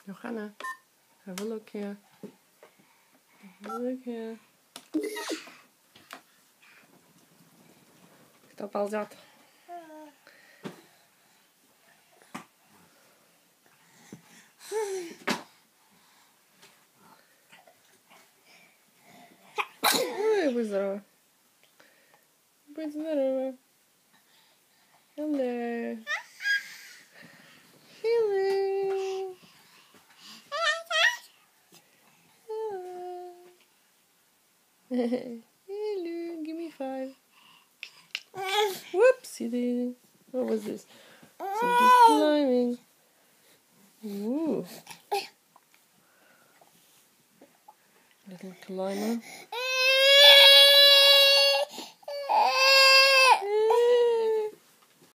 Johanna, have a look here. Have a look here. Кто ползет? Ой, будь здорова. Будь здорова. Hello. Hello. Hello. Give me 5. Whoops, you did. What was this? Something climbing. Ooh. Little climber.